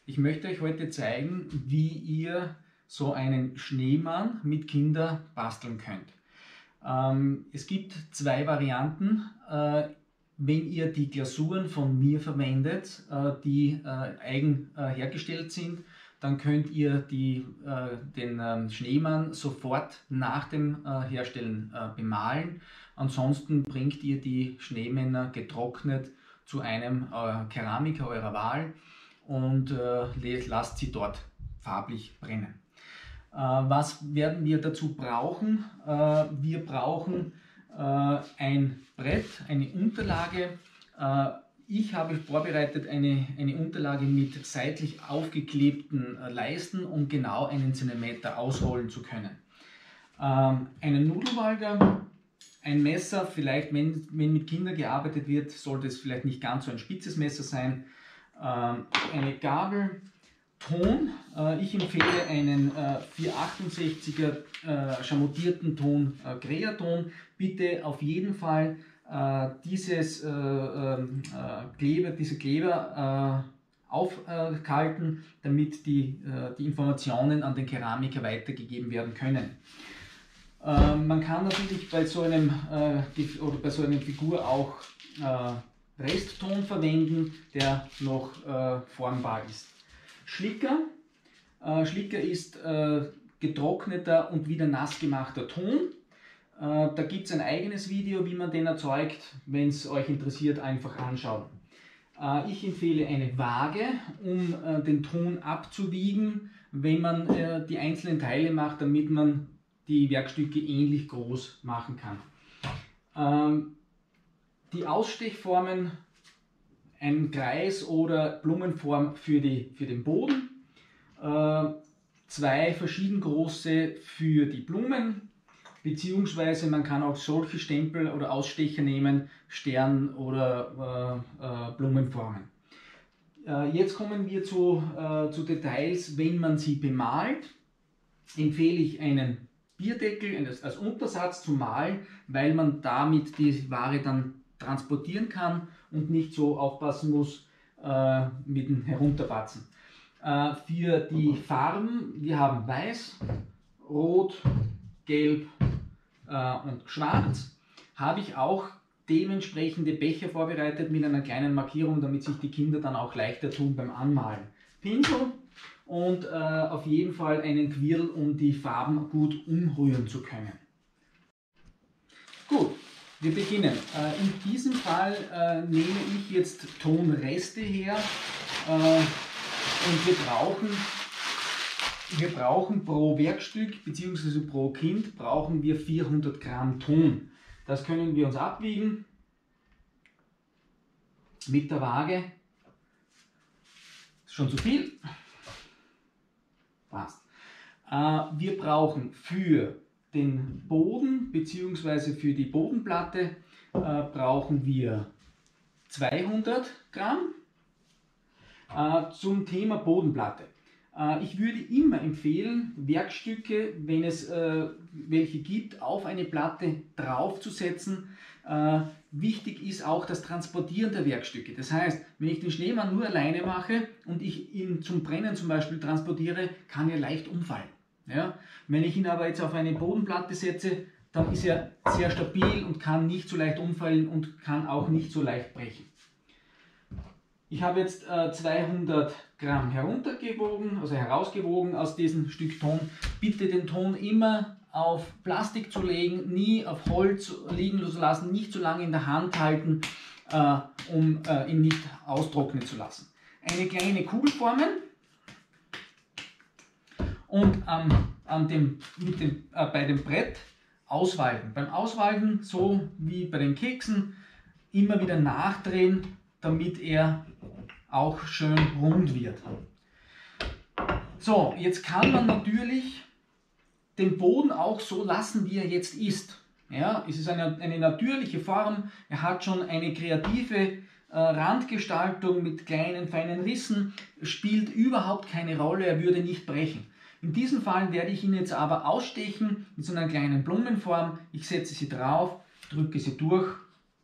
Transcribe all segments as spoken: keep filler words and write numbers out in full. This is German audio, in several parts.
Ich möchte euch heute zeigen, wie ihr so einen Schneemann mit Kindern basteln könnt. Ähm, es gibt zwei Varianten. Äh, wenn ihr die Glasuren von mir verwendet, äh, die äh, eigen äh, hergestellt sind, dann könnt ihr die, äh, den äh, Schneemann sofort nach dem äh, Herstellen äh, bemalen. Ansonsten bringt ihr die Schneemänner getrocknet zu einem äh, Keramiker eurer Wahl und äh, lasst sie dort farblich brennen. Äh, was werden wir dazu brauchen? Äh, wir brauchen äh, ein Brett, eine Unterlage. Äh, ich habe vorbereitet eine, eine Unterlage mit seitlich aufgeklebten äh, Leisten, um genau einen Zentimeter ausrollen zu können. Ähm, einen Nudelwalger, ein Messer, vielleicht wenn, wenn mit Kindern gearbeitet wird, sollte es vielleicht nicht ganz so ein spitzes Messer sein. Ähm, eine Gabel, Ton. Äh, ich empfehle einen äh, vierhundertachtundsechziger äh, schamottierten Ton, äh, Creaton. Bitte auf jeden Fall äh, dieses äh, äh, Kleber, diese Kleber äh, aufkalten, damit die, äh, die Informationen an den Keramiker weitergegeben werden können. Äh, man kann natürlich bei so, einem, äh, oder bei so einer Figur auch äh, Restton verwenden, der noch äh, formbar ist. Schlicker. Äh, Schlicker ist äh, getrockneter und wieder nass gemachter Ton. Äh, da gibt es ein eigenes Video, wie man den erzeugt. Wenn es euch interessiert, einfach anschauen. Äh, ich empfehle eine Waage, um äh, den Ton abzuwiegen, wenn man äh, die einzelnen Teile macht, damit man die Werkstücke ähnlich groß machen kann. Ähm, die Ausstechformen, ein Kreis oder Blumenform für, die, für den Boden, äh, zwei verschieden große für die Blumen, beziehungsweise man kann auch solche Stempel oder Ausstecher nehmen, Stern oder äh, äh, Blumenformen. Äh, jetzt kommen wir zu, äh, zu Details. Wenn man sie bemalt, empfehle ich einen Bierdeckel als Untersatz zum Malen, weil man damit die Ware dann transportieren kann und nicht so aufpassen muss äh, mit dem Herunterpatzen. Äh, für die Farben, wir haben Weiß, Rot, Gelb äh, und Schwarz, habe ich auch dementsprechende Becher vorbereitet mit einer kleinen Markierung, damit sich die Kinder dann auch leichter tun beim Anmalen. Pinsel und äh, auf jeden Fall einen Quirl, um die Farben gut umrühren zu können. Gut. Wir beginnen. In diesem Fall äh, nehme ich jetzt Tonreste her äh, und wir brauchen, wir brauchen pro Werkstück bzw. pro Kind brauchen wir vierhundert Gramm Ton. Das können wir uns abwiegen mit der Waage. Ist schon zu viel. Passt. Äh, wir brauchen für den Boden bzw. für die Bodenplatte äh, brauchen wir zweihundert Gramm. Äh, zum Thema Bodenplatte. Äh, ich würde immer empfehlen, Werkstücke, wenn es äh, welche gibt, auf eine Platte draufzusetzen. Äh, wichtig ist auch das Transportieren der Werkstücke. Das heißt, wenn ich den Schneemann nur alleine mache und ich ihn zum Brennen zum Beispiel transportiere, kann er leicht umfallen. Ja? Wenn ich ihn aber jetzt auf eine Bodenplatte setze, dann ist er sehr stabil und kann nicht so leicht umfallen und kann auch nicht so leicht brechen. Ich habe jetzt äh, zweihundert Gramm heruntergewogen, also herausgewogen aus diesem Stück Ton. Bitte den Ton immer auf Plastik zu legen, nie auf Holz liegen zu lassen, nicht zu lange in der Hand halten, äh, um äh, ihn nicht austrocknen zu lassen. Eine kleine Kugel formen. Und ähm, an dem, mit dem, äh, bei dem Brett auswalken. Beim Auswalken, so wie bei den Keksen, immer wieder nachdrehen, damit er auch schön rund wird. So, jetzt kann man natürlich den Boden auch so lassen, wie er jetzt ist. Ja, es ist eine, eine natürliche Form, er hat schon eine kreative äh, Randgestaltung mit kleinen, feinen Rissen, spielt überhaupt keine Rolle, er würde nicht brechen. In diesem Fall werde ich ihn jetzt aber ausstechen mit so einer kleinen Blumenform. Ich setze sie drauf, drücke sie durch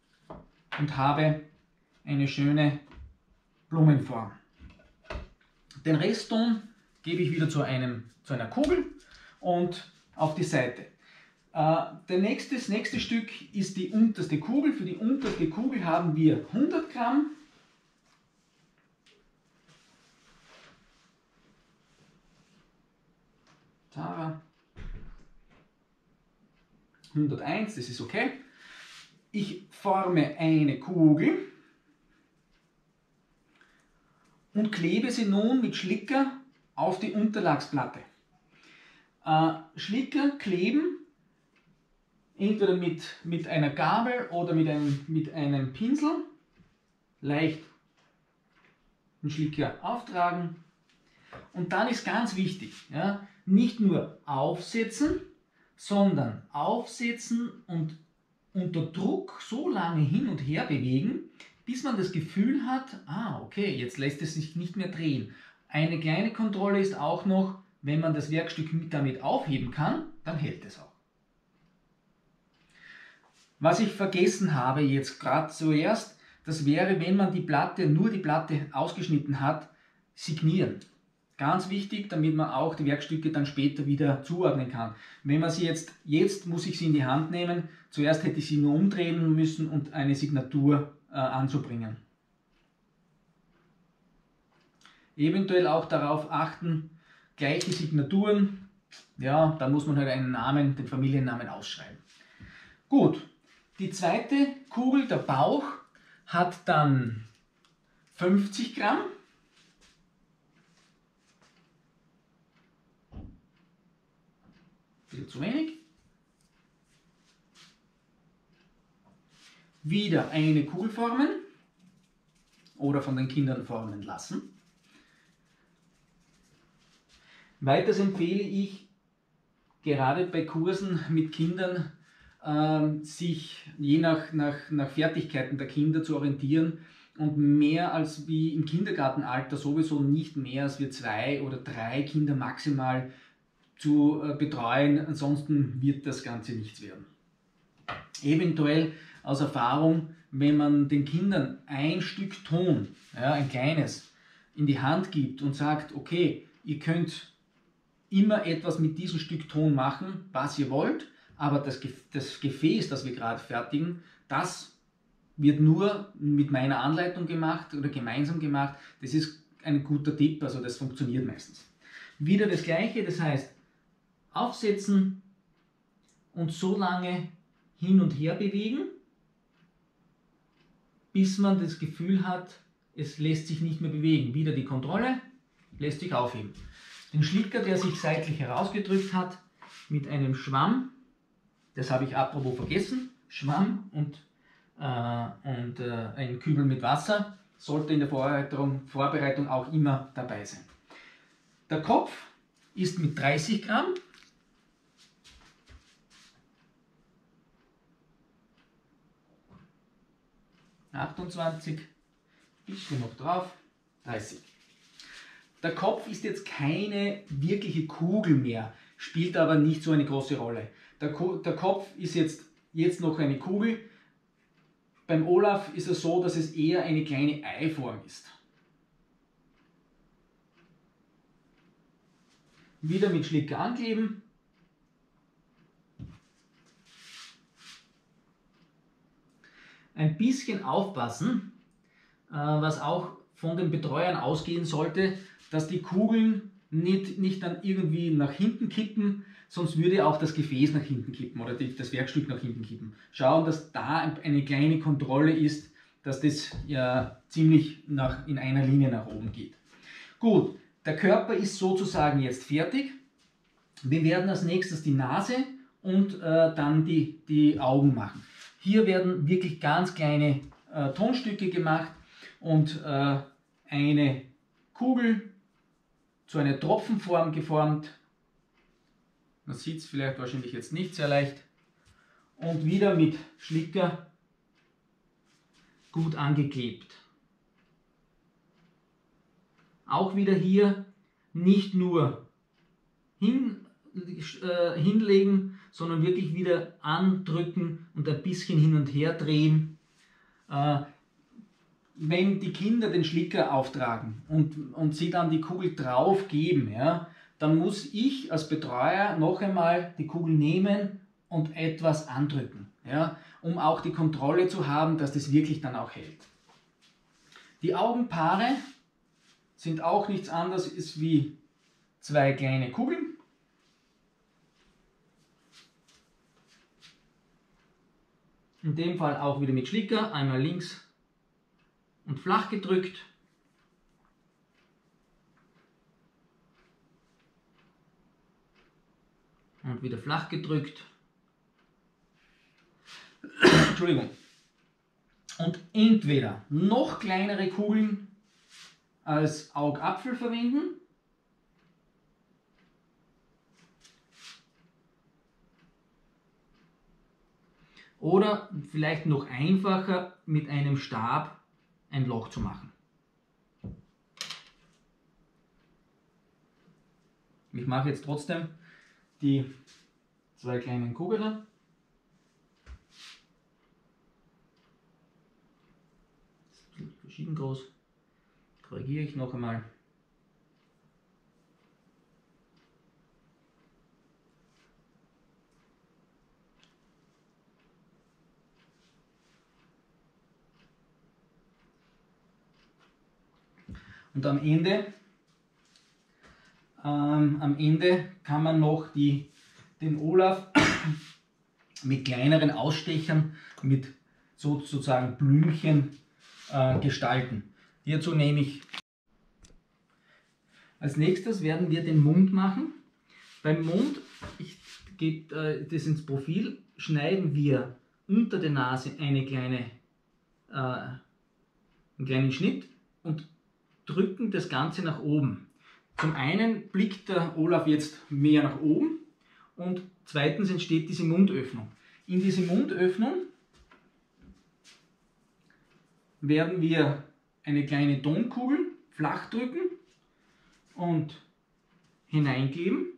und habe eine schöne Blumenform. Den Restton gebe ich wieder zu, einem, zu einer Kugel und auf die Seite. Äh, der nächste, das nächste Stück ist die unterste Kugel. Für die unterste Kugel haben wir hundert Gramm. Tara. hunderteins, das ist okay. Ich forme eine Kugel und klebe sie nun mit Schlicker auf die Unterlagsplatte. Äh, Schlicker kleben, entweder mit, mit einer Gabel oder mit einem, mit einem Pinsel, leicht den Schlicker auftragen. Und dann ist ganz wichtig, ja, nicht nur aufsetzen, sondern aufsetzen und unter Druck so lange hin und her bewegen, bis man das Gefühl hat, ah, okay, jetzt lässt es sich nicht mehr drehen. Eine kleine Kontrolle ist auch noch, wenn man das Werkstück damit aufheben kann, dann hält es auch. Was ich vergessen habe jetzt gerade zuerst, das wäre, wenn man die Platte, nur die Platte ausgeschnitten hat, signieren. Ganz wichtig, damit man auch die Werkstücke dann später wieder zuordnen kann. Wenn man sie jetzt, jetzt muss ich sie in die Hand nehmen, zuerst hätte ich sie nur umdrehen müssen und eine Signatur äh, anzubringen. Eventuell auch darauf achten, gleiche Signaturen, ja, da muss man halt einen Namen, den Familiennamen ausschreiben. Gut, die zweite Kugel, der Bauch, hat dann fünfzig Gramm. Bisschen zu wenig. Wieder eine Kugel formen oder von den Kindern formen lassen. Weiters empfehle ich, gerade bei Kursen mit Kindern, äh, sich je nach, nach, nach Fertigkeiten der Kinder zu orientieren und mehr als wie im Kindergartenalter sowieso nicht mehr als wir zwei oder drei Kinder maximal zu äh, betreuen, ansonsten wird das Ganze nichts werden. Eventuell aus Erfahrung, wenn man den Kindern ein Stück Ton, ja, ein kleines, in die Hand gibt und sagt, okay, ihr könnt immer etwas mit diesem Stück Ton machen, was ihr wollt, aber das, das Gefäß, das wir gerade fertigen, das wird nur mit meiner Anleitung gemacht oder gemeinsam gemacht. Das ist ein guter Tipp, also das funktioniert meistens. Wieder das Gleiche, das heißt, aufsetzen und so lange hin und her bewegen, bis man das Gefühl hat, es lässt sich nicht mehr bewegen. Wieder die Kontrolle, lässt sich aufheben. Den Schlicker, der sich seitlich herausgedrückt hat, mit einem Schwamm, das habe ich apropos vergessen, Schwamm und, äh, und äh, ein Kübel mit Wasser, sollte in der Vorbereitung, Vorbereitung auch immer dabei sein. Der Kopf ist mit dreißig Gramm. achtundzwanzig, bisschen noch drauf, dreißig. Der Kopf ist jetzt keine wirkliche Kugel mehr, spielt aber nicht so eine große Rolle. Der, Ko der Kopf ist jetzt, jetzt noch eine Kugel. Beim Olaf ist es so, dass es eher eine kleine Eiform ist. Wieder mit Schlicker ankleben. Ein bisschen aufpassen, äh, was auch von den Betreuern ausgehen sollte, dass die Kugeln nicht, nicht dann irgendwie nach hinten kippen, sonst würde auch das Gefäß nach hinten kippen oder die, das Werkstück nach hinten kippen. Schauen, dass da eine kleine Kontrolle ist, dass das ja ziemlich nach, in einer Linie nach oben geht. Gut, der Körper ist sozusagen jetzt fertig. Wir werden als nächstes die Nase und äh, dann die, die Augen machen. Hier werden wirklich ganz kleine äh, Tonstücke gemacht und äh, eine Kugel zu einer Tropfenform geformt. Man sieht es vielleicht wahrscheinlich jetzt nicht sehr leicht. Und wieder mit Schlicker gut angeklebt. Auch wieder hier nicht nur hin, äh, hinlegen, sondern wirklich wieder andrücken und ein bisschen hin und her drehen. Äh, wenn die Kinder den Schlicker auftragen und, und sie dann die Kugel drauf geben, ja, dann muss ich als Betreuer noch einmal die Kugel nehmen und etwas andrücken, ja, um auch die Kontrolle zu haben, dass das wirklich dann auch hält. Die Augenpaare sind auch nichts anderes ist wie zwei kleine Kugeln. In dem Fall auch wieder mit Schlicker, einmal links und flach gedrückt. Und wieder flach gedrückt. Entschuldigung. Und entweder noch kleinere Kugeln als Augapfel verwenden oder vielleicht noch einfacher mit einem Stab ein Loch zu machen. Ich mache jetzt trotzdem die zwei kleinen Kugeln. Das ist verschieden groß. Korrigiere ich noch einmal. Und am Ende, ähm, am Ende kann man noch die, den Olaf mit kleineren Ausstechern, mit sozusagen Blümchen äh, gestalten. Hierzu nehme ich, als nächstes werden wir den Mund machen. Beim Mund, ich gebe äh, das ins Profil, schneiden wir unter der Nase eine kleine, äh, einen kleinen Schnitt und drücken das Ganze nach oben. Zum einen blickt der Olaf jetzt mehr nach oben und zweitens entsteht diese Mundöffnung. In diese Mundöffnung werden wir eine kleine Tonkugel flach drücken und hineingeben,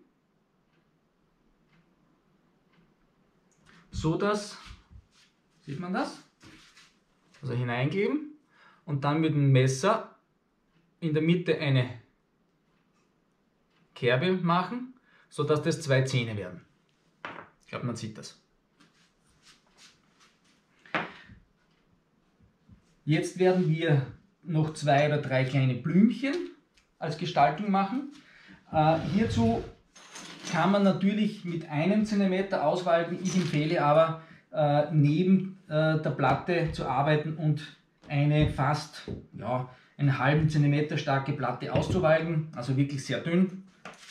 so dass, sieht man das? Also hineingeben und dann mit dem Messer in der Mitte eine Kerbe machen, so dass das zwei Zähne werden. Ich glaube, man sieht das. Jetzt werden wir noch zwei oder drei kleine Blümchen als Gestaltung machen. Äh, hierzu kann man natürlich mit einem Zentimeter auswalten. Ich empfehle aber, äh, neben äh, der Platte zu arbeiten und eine fast ja, einen halben Zentimeter starke Platte auszuwalken, also wirklich sehr dünn.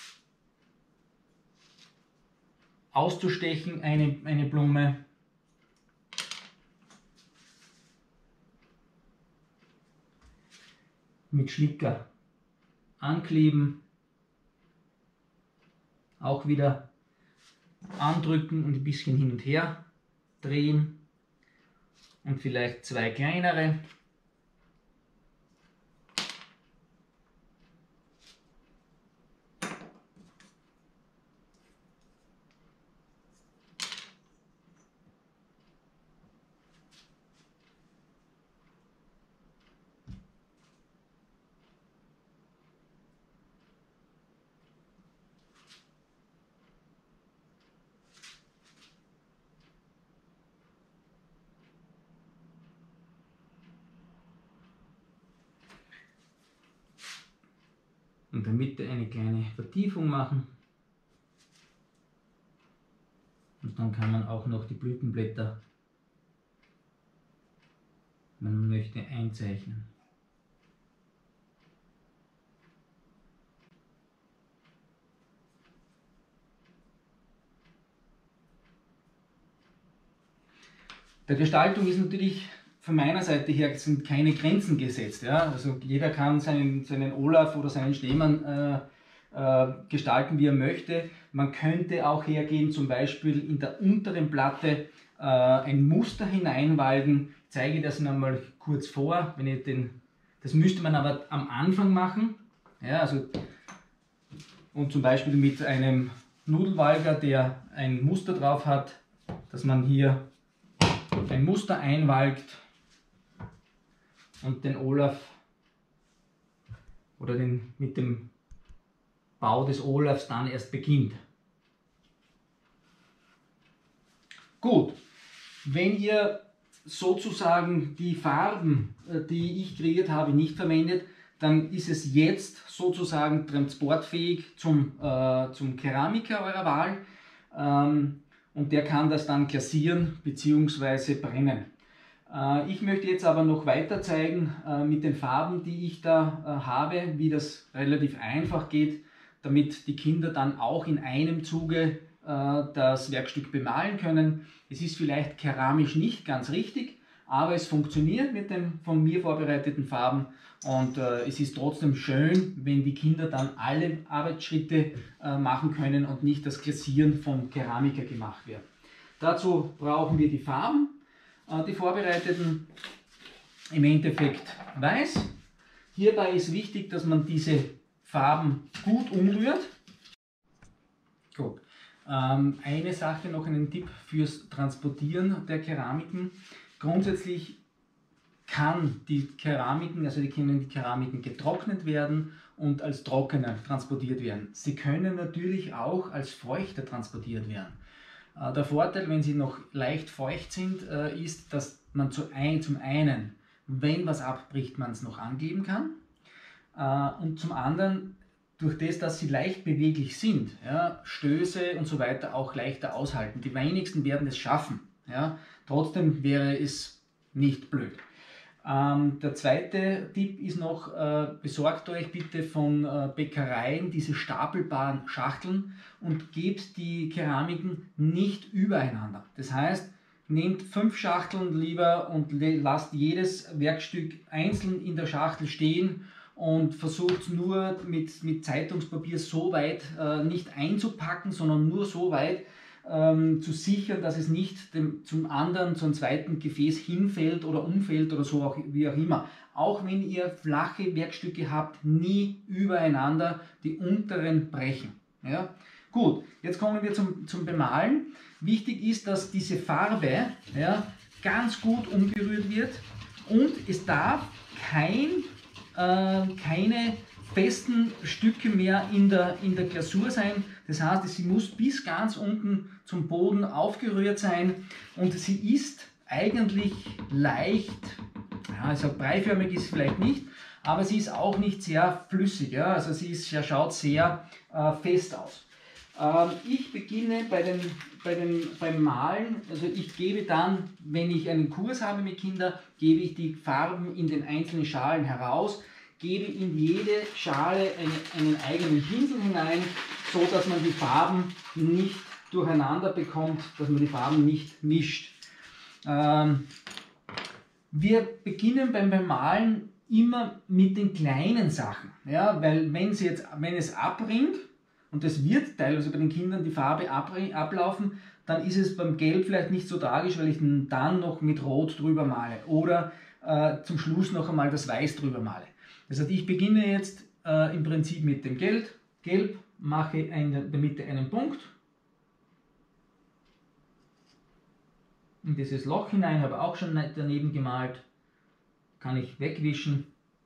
Auszustechen eine, eine Blume. Mit Schlicker ankleben. Auch wieder andrücken und ein bisschen hin und her drehen. Und vielleicht zwei kleinere. In der Mitte eine kleine Vertiefung machen. Und dann kann man auch noch die Blütenblätter, wenn man möchte, einzeichnen. Der Gestaltung ist natürlich von meiner Seite her sind keine Grenzen gesetzt. Ja? Also jeder kann seinen, seinen Olaf oder seinen Schneemann äh, äh, gestalten, wie er möchte. Man könnte auch hergehen, zum Beispiel in der unteren Platte äh, ein Muster hineinwalden. Ich zeige das noch mal kurz vor. Wenn ich den, das müsste man aber am Anfang machen. Ja, also, und zum Beispiel mit einem Nudelwalger, der ein Muster drauf hat, dass man hier ein Muster einwalkt und den Olaf oder den, mit dem Bau des Olafs dann erst beginnt. Gut, wenn ihr sozusagen die Farben, die ich kreiert habe, nicht verwendet, dann ist es jetzt sozusagen transportfähig zum, äh, zum Keramiker eurer Wahl, ähm, und der kann das dann glasieren bzw. brennen. Äh, ich möchte jetzt aber noch weiter zeigen äh, mit den Farben, die ich da äh, habe, wie das relativ einfach geht, damit die Kinder dann auch in einem Zuge äh, das Werkstück bemalen können. Es ist vielleicht keramisch nicht ganz richtig, aber es funktioniert mit den von mir vorbereiteten Farben und äh, es ist trotzdem schön, wenn die Kinder dann alle Arbeitsschritte äh, machen können und nicht das Glasieren vom Keramiker gemacht wird. Dazu brauchen wir die Farben, äh, die vorbereiteten, im Endeffekt weiß. Hierbei ist wichtig, dass man diese Farben gut umrührt. Gut. Ähm, eine Sache, noch einen Tipp fürs Transportieren der Keramiken. Grundsätzlich kann die Keramiken, also die können die Keramiken getrocknet werden und als Trockener transportiert werden. Sie können natürlich auch als Feuchter transportiert werden. Äh, der Vorteil, wenn sie noch leicht feucht sind, äh, ist, dass man zu ein, zum einen, wenn was abbricht, man es noch ankleben kann, äh, und zum anderen, durch das, dass sie leicht beweglich sind, ja, Stöße und so weiter auch leichter aushalten. Die wenigsten werden es schaffen. Ja. Trotzdem wäre es nicht blöd. Ähm, der zweite Tipp ist noch, äh, besorgt euch bitte von äh, Bäckereien diese stapelbaren Schachteln und gebt die Keramiken nicht übereinander. Das heißt, nehmt fünf Schachteln lieber und lasst jedes Werkstück einzeln in der Schachtel stehen und versucht nur mit, mit Zeitungspapier so weit äh, nicht einzupacken, sondern nur so weit ähm, zu sichern, dass es nicht dem, zum anderen, zum zweiten Gefäß hinfällt oder umfällt oder so, auch, wie auch immer. Auch wenn ihr flache Werkstücke habt, nie übereinander, die unteren brechen. Ja? Gut, jetzt kommen wir zum, zum Bemalen. Wichtig ist, dass diese Farbe, ja, ganz gut umgerührt wird und es darf kein keine festen Stücke mehr in der, in der Glasur sein. Das heißt, sie muss bis ganz unten zum Boden aufgerührt sein und sie ist eigentlich leicht, ja, also breiförmig ist sie vielleicht nicht, aber sie ist auch nicht sehr flüssig. Ja? Also sie ist, ja, schaut sehr äh, fest aus. Ähm, ich beginne bei den, bei den, beim Malen, also ich gebe dann, wenn ich einen Kurs habe mit Kindern, gebe ich die Farben in den einzelnen Schalen heraus, gebe in jede Schale eine, einen eigenen Pinsel hinein, so dass man die Farben nicht durcheinander bekommt, dass man die Farben nicht mischt. Ähm, wir beginnen beim Bemalen immer mit den kleinen Sachen, ja, weil wenn, sie jetzt, wenn es abrinnt, und das wird teilweise bei den Kindern die Farbe ablaufen, dann ist es beim Gelb vielleicht nicht so tragisch, weil ich dann noch mit Rot drüber male oder äh, zum Schluss noch einmal das Weiß drüber male. Das heißt, ich beginne jetzt äh, im Prinzip mit dem Gelb, Gelb mache in der Mitte einen Punkt, in dieses Loch hinein, habe auch schon daneben gemalt, kann ich wegwischen,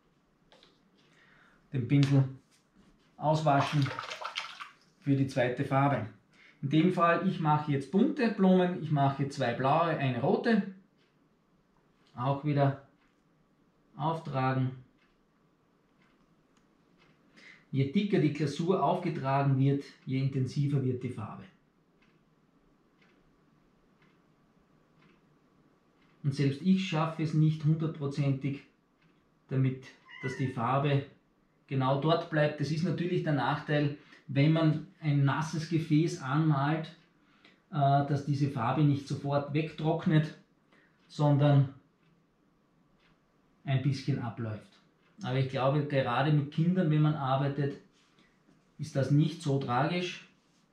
den Pinsel auswaschen für die zweite Farbe. In dem Fall, ich mache jetzt bunte Blumen, ich mache zwei blaue, eine rote, auch wieder auftragen. Je dicker die Glasur aufgetragen wird, je intensiver wird die Farbe. Und selbst ich schaffe es nicht hundertprozentig, damit dass die Farbe genau dort bleibt. Das ist natürlich der Nachteil, wenn man ein nasses Gefäß anmalt, äh, dass diese Farbe nicht sofort wegtrocknet, sondern ein bisschen abläuft. Aber ich glaube, gerade mit Kindern, wenn man arbeitet, ist das nicht so tragisch.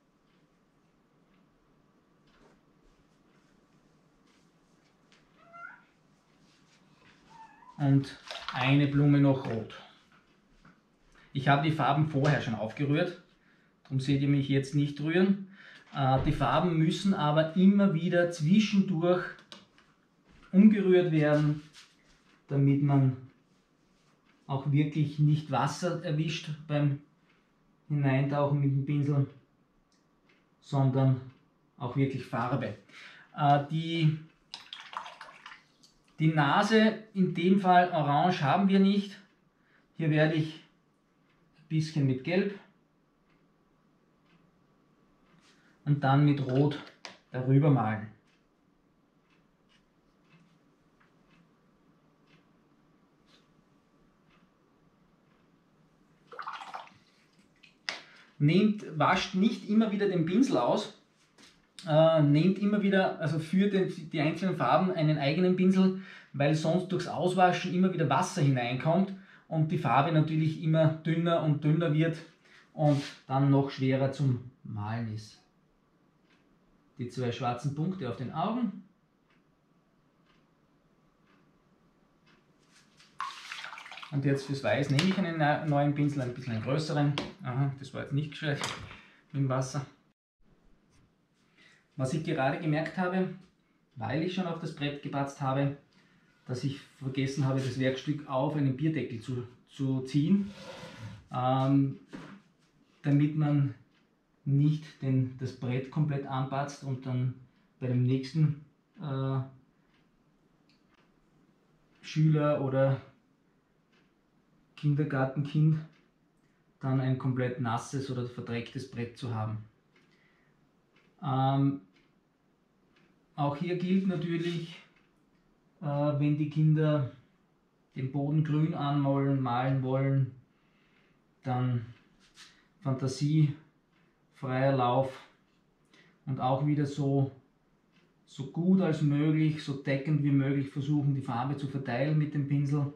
Und eine Blume noch rot. Ich habe die Farben vorher schon aufgerührt, darum seht ihr mich jetzt nicht rühren. Die Farben müssen aber immer wieder zwischendurch umgerührt werden, damit man auch wirklich nicht Wasser erwischt beim Hineintauchen mit dem Pinsel, sondern auch wirklich Farbe. Äh, die, die Nase, in dem Fall orange, haben wir nicht. Hier werde ich ein bisschen mit Gelb und dann mit Rot darüber malen. Nehmt, wascht nicht immer wieder den Pinsel aus, äh, nehmt immer wieder, also für den, die einzelnen Farben einen eigenen Pinsel, weil sonst durchs Auswaschen immer wieder Wasser hineinkommt und die Farbe natürlich immer dünner und dünner wird und dann noch schwerer zum Malen ist. Die zwei schwarzen Punkte auf den Augen. Und jetzt fürs Weiß nehme ich einen neuen Pinsel, ein bisschen einen größeren. Aha, das war jetzt nicht gescheit mit dem Wasser. Was ich gerade gemerkt habe, weil ich schon auf das Brett gepatzt habe, dass ich vergessen habe, das Werkstück auf einen Bierdeckel zu, zu ziehen, ähm, damit man nicht den, das Brett komplett anpatzt und dann bei dem nächsten äh, Schüler oder Kindergartenkind dann ein komplett nasses oder verdrecktes Brett zu haben. Ähm, auch hier gilt natürlich, äh, wenn die Kinder den Boden grün anmalen, malen wollen, dann Fantasie, freier Lauf und auch wieder so, so gut als möglich, so deckend wie möglich versuchen, die Farbe zu verteilen mit dem Pinsel.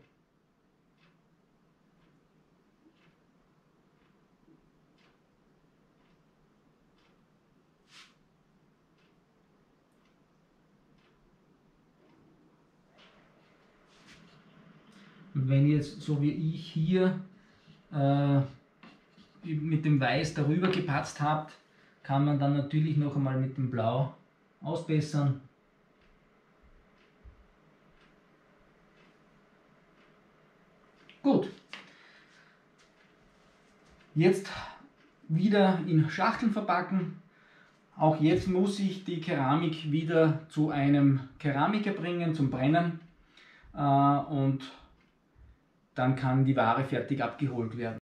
Und wenn ihr jetzt so wie ich hier äh, mit dem Weiß darüber gepatzt habt, kann man dann natürlich noch einmal mit dem Blau ausbessern. Gut. Jetzt wieder in Schachteln verpacken. Auch jetzt muss ich die Keramik wieder zu einem Keramiker bringen zum Brennen äh, und dann kann die Ware fertig abgeholt werden.